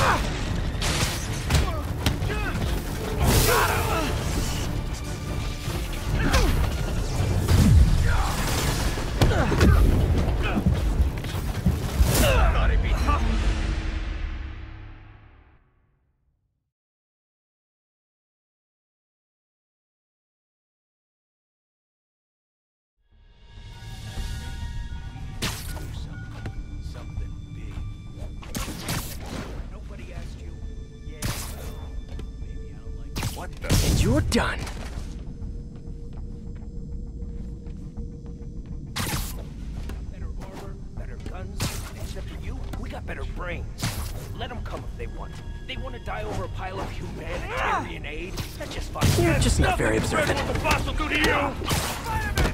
You're done. Better armor, better guns. Except for you, we got better brains. Let them come if they want. They want to die over a pile of humanitarian aid. That's just fine. You're just not very observant. What the boss will do to you!